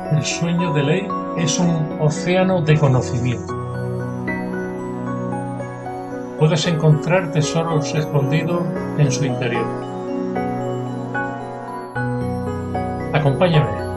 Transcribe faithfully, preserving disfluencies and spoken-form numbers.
El sueño de Leigh es un océano de conocimiento. Puedes encontrar tesoros escondidos en su interior. Acompáñame.